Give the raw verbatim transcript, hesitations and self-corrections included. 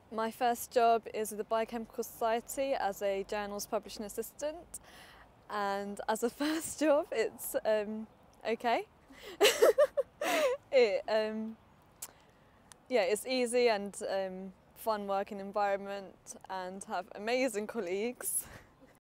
My first job is with the Biochemical Society as a journals publishing assistant, and as a first job it's um, okay. it, um, yeah, it's easy and um, fun working environment and have amazing colleagues.